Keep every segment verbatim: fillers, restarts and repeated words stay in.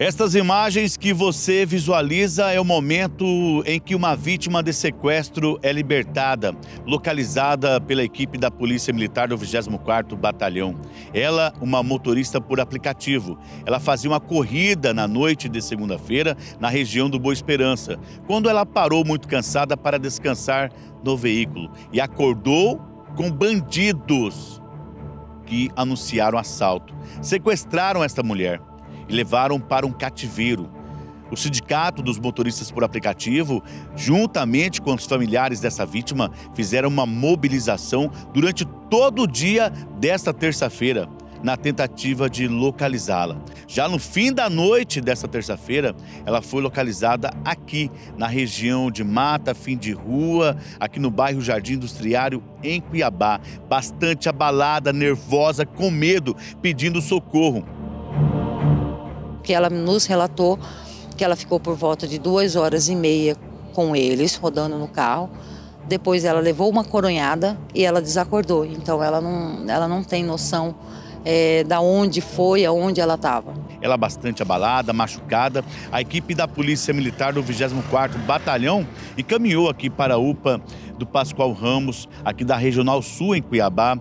Estas imagens que você visualiza é o momento em que uma vítima de sequestro é libertada, localizada pela equipe da Polícia Militar do vigésimo quarto Batalhão. Ela, uma motorista por aplicativo. Ela fazia uma corrida na noite de segunda-feira na região do Boa Esperança, quando ela parou muito cansada para descansar no veículo e acordou com bandidos que anunciaram assalto. Sequestraram esta mulher e levaram para um cativeiro. O Sindicato dos Motoristas por Aplicativo, juntamente com os familiares dessa vítima, fizeram uma mobilização durante todo o dia desta terça-feira, na tentativa de localizá-la. Já no fim da noite desta terça-feira, ela foi localizada aqui, na região de Mata, Fim de Rua, aqui no bairro Jardim Industriário, em Cuiabá. Bastante abalada, nervosa, com medo, pedindo socorro. Que ela nos relatou que ela ficou por volta de duas horas e meia com eles, rodando no carro. Depois ela levou uma coronhada e ela desacordou. Então ela não, ela não tem noção é, da onde foi, aonde ela estava. Ela bastante abalada, machucada. A equipe da Polícia Militar do vigésimo quarto Batalhão encaminhou aqui para a U P A do Pascoal Ramos, aqui da Regional Sul, em Cuiabá.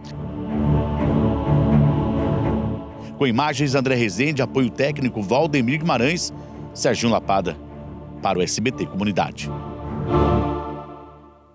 Com imagens, André Rezende, apoio técnico Valdemir Guimarães, Serginho Lapada, para o S B T Comunidade.